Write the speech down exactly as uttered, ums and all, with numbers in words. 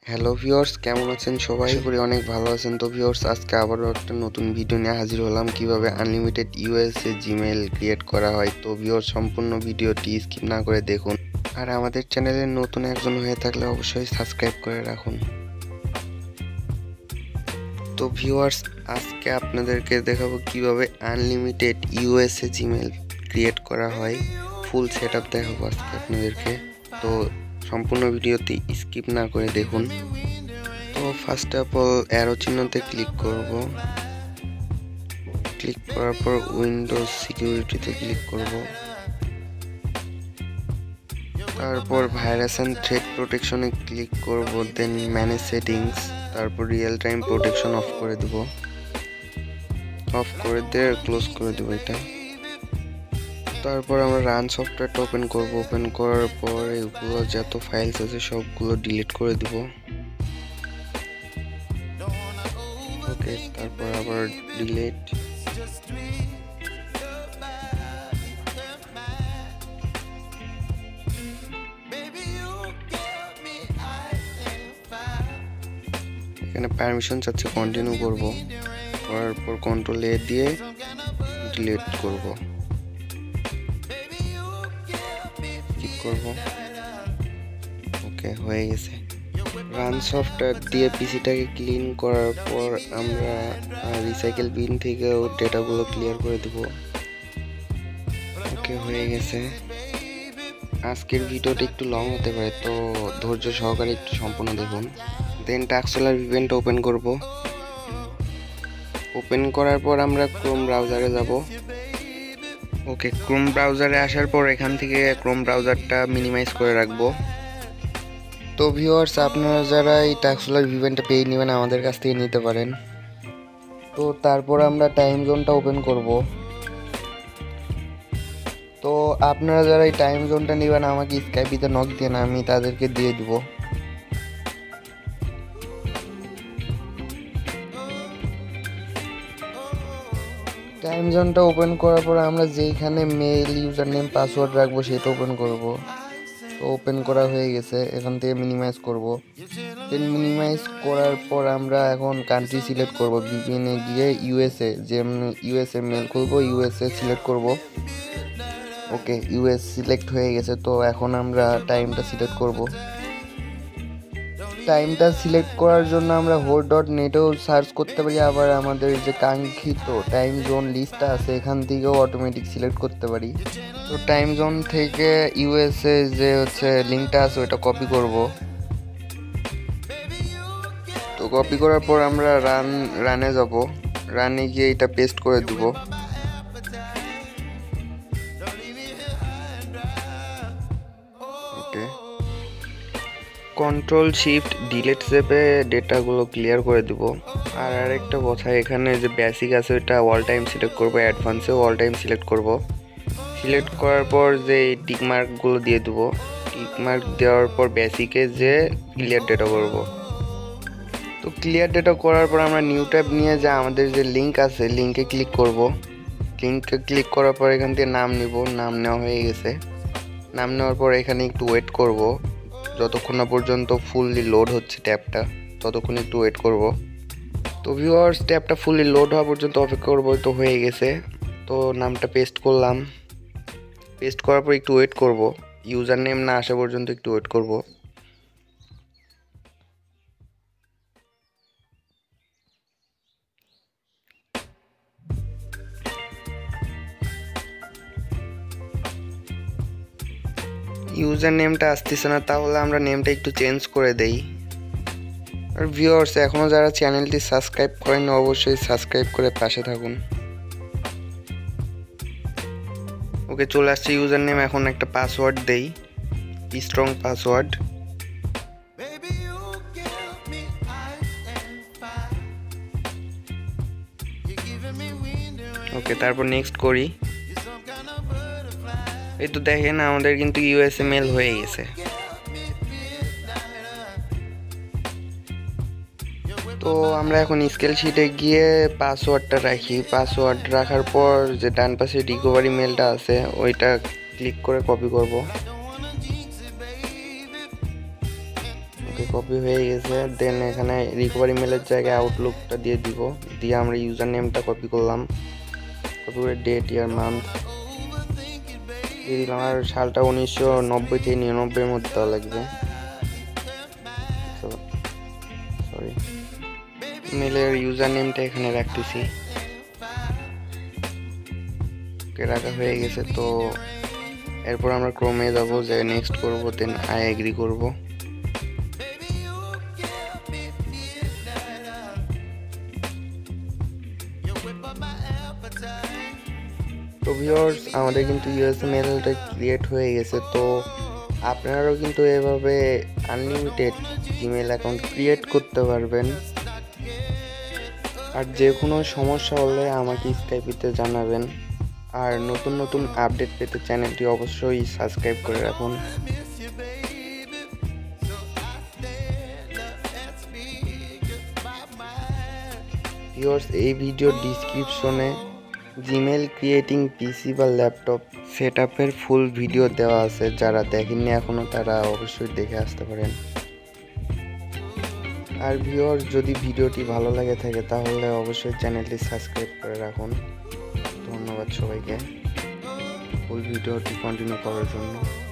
Hello viewers, কেমন আছেন সবাই? আশা করি অনেক ভালো আছেন। তো ভিউয়ার্স, আজকে আবারও একটা নতুন ভিডিও নিয়ে হাজির হলাম, কিভাবে আনলিমিটেড ইউএসএ জিমেইল ক্রিয়েট করা হয়। তো ভিউয়ার্স, সম্পূর্ণ ভিডিওটি স্কিপ না করে দেখুন। আর আমাদের চ্যানেলে নতুন একজন হয়ে থাকলে অবশ্যই সাবস্ক্রাইব করে রাখুন। তো ভিউয়ার্স, আজকে আপনাদেরকে দেখাবো কিভাবে আনলিমিটেড ইউএসএ জিমেইল ক্রিয়েট করা হয়। ফুল সেটআপ দেখাবো আজকে আপনাদেরকে। তো সম্পূর্ণ ভিডিওটি স্কিপ না করে দেখুন। তো ফার্স্ট অফ অল অ্যারো চিহ্নতে ক্লিক করব। ক্লিক করার পর উইন্ডোজ সিকিউরিটিতে ক্লিক করব। তারপর ভাইরাস অ্যান্ড থ্রেট প্রোটেকশনে ক্লিক করব। দেন ম্যানেজ সেটিংস, তারপর রিয়েল টাইম প্রোটেকশন অফ করে দেব। অফ করে দিয়ে ক্লোজ করে দেব এটা। তারপর আমরা রান সফটওয়্যারটা ওপেন করব। ওপেন করার পর এগুলো যত ফাইলস আছে সবগুলো ডিলিট করে দেব। ওকে, তারপর আবার ডিলিট। এখানে পারমিশন চাচ্ছে, কন্টিনিউ করব। করার পর কন্ট্রোল এ দিয়ে ডিলিট করব। ক্লিক করব। ওকে, হয়ে গেছে। রান সফটওয়্যার দিয়ে পিসিটাকে ক্লিন করার পর আমরা রিসাইকেল বিন থেকেও ডেটাগুলো ক্লিয়ার করে দেব। ওকে, হয়ে গেছে। আজকের ভিডিওটা একটু লং হতে পারে, তো ধৈর্য সহকারে একটু সম্পূর্ণ দেখুন। দেন টাস্কলার ইভেন্ট ওপেন করব। ওপেন করার পর আমরা ক্রোম ব্রাউজারে যাব। ওকে, ক্রোম ব্রাউজারে আসার পর এখান থেকে ক্রোম ব্রাউজারটা মিনিমাইজ করে রাখবো। তো ভিউয়ার্স, আপনারা যারা এই টাস্কলার ইভেন্টটা পেয়ে নেবেন আমাদের কাছ থেকে নিতে পারেন। তো তারপর আমরা টাইম জোনটা ওপেন করব। তো আপনারা যারা এই টাইম জোনটা নেবেন আমাকে স্কাইপিতে নক দিয়ে না, আমি তাদেরকে দিয়ে দিব। টাইম জোনটা ওপেন করার পর আমরা যেইখানে মেল ইউজার নেম পাসওয়ার্ড রাখবো সেটা ওপেন করব। তো ওপেন করা হয়ে গেছে, এখান থেকে মিনিমাইজ করব। দেন মিনিমাইজ করার পর আমরা এখন কান্ট্রি সিলেক্ট করব। ভিপিএনে গিয়ে ইউএসএ, যে ইউএসএ মেল খুলবো, ইউএসএ সিলেক্ট করব। ওকে, ইউএস সিলেক্ট হয়ে গেছে। তো এখন আমরা টাইমটা সিলেক্ট করব। টাইমটা সিলেক্ট করার জন্য আমরা হোর ডট নেটেও সার্চ করতে পারি, আবার আমাদের যে কাঙ্ক্ষিত টাইম জোন লিস্টটা আছে এখান থেকেও অটোমেটিক সিলেক্ট করতে পারি। তো টাইম জোন থেকে ইউএসএ যে হচ্ছে লিঙ্কটা আছে ওটা কপি করব। তো কপি করার পর আমরা রান রানে যাব। রানে গিয়ে এটা পেস্ট করে দেব। ওকে, কন্ট্রোল শিফট ডিলিট চেপে ডেটাগুলো ক্লিয়ার করে দেব। আর আরেকটা কথা, এখানে যে বেসিক আছে ওটা অল টাইম সিলেক্ট করব, অ্যাডভান্সেও অল টাইম সিলেক্ট করব। সিলেক্ট করার পর যে টিক মার্কগুলো দিয়ে দেবো। টিক মার্ক দেওয়ার পর বেসিকে যে ক্লিয়ার ডেটা করব। তো ক্লিয়ার ডেটা করার পর আমরা নিউ ট্যাব নিয়ে যা আমাদের যে লিঙ্ক আছে লিঙ্কে ক্লিক করব। লিঙ্কে ক্লিক করার পর এখান থেকে নাম নিব। নাম নেওয়া হয়ে গেছে। নাম নেওয়ার পর এখানে একটু ওয়েট করব, যতক্ষণ না পর্যন্ত ফুললি লোড হচ্ছে ট্যাবটা, ততক্ষণ একটু ওয়েট করব। তো ভিউয়ার্স, ট্যাবটা ফুললি লোড হওয়া পর্যন্ত অপেক্ষা করব। তো হয়ে গেছে। তো নামটা পেস্ট করলাম। পেস্ট করার পর একটু ওয়েট করব, ইউজার নেম না আসা পর্যন্ত একটু ওয়েট করব। ইউজার নেমটা আসতেছে না, তাহলে আমরা নেমটা একটু চেঞ্জ করে দেই। আর ভিউয়ার্স, এখনও যারা চ্যানেলটি সাবস্ক্রাইব করেন অবশ্যই সাবস্ক্রাইব করে পাশে থাকুন। ওকে, চলে আসছে ইউজার নেম। এখন একটা পাসওয়ার্ড দেই, স্ট্রং পাসওয়ার্ড। ওকে, তারপর নেক্সট করি। এই তো দেখেন আমাদের কিন্তু ইউএসএ মেল হয়ে গেছে। তো আমরা এখন স্কেল শিটে গিয়ে পাসওয়ার্ডটা রাখি। পাসওয়ার্ড রাখার পর যে ডান পাশে রিকভারি মেলটা আছে ওইটা ক্লিক করে কপি করব। ওকে, কপি হয়ে গেছে। দেন এখানে রিকভারি মেলের জায়গায় আউটলুকটা দিয়ে দিব, দিয়ে আমরা ইউজার নেমটা কপি করলাম, কপি করে ডেট ইয়ার মান্থ দিয়ে দিলাম। আর সালটা উনিশশো নব্বই থেকে নিরানব্বইয়ের মধ্যে দেওয়া লাগবে। সরি, মেলের ইউজার নেমটা এখানে রাখতেছি, রাখা হয়ে গেছে। তো এরপর আমরা ক্রমে যাব, যে নেক্সট করব, দেন আই এগ্রি করব। তো ভিউয়ার্স, আমাদের কিন্তু ইউএসএ মেলটা ক্রিয়েট হয়ে গেছে। তো আপনারাও কিন্তু এভাবে আনলিমিটেড জিমেল অ্যাকাউন্ট ক্রিয়েট করতে পারবেন। আর যে কোনো সমস্যা হলে আমাকে স্কাইপিতে জানাবেন। আর নতুন নতুন আপডেট পেতে চ্যানেলটি অবশ্যই সাবস্ক্রাইব করে রাখুন। ভিউয়ার্স, এই ভিডিওর ডিসক্রিপশনে জিমেল ক্রিয়েটিং পিসি বা ল্যাপটপ সেট আপের ফুল ভিডিও দেওয়া আছে, যারা দেখেননি এখনও তারা অবশ্যই দেখে আসতে পারেন। আর ভিউয়ার্স, যদি ভিডিওটি ভালো লাগে থাকে তাহলে অবশ্যই চ্যানেলটি সাবস্ক্রাইব করে রাখুন। ধন্যবাদ সবাইকে ফুল ভিডিওটি কন্টিনিউ করার জন্য।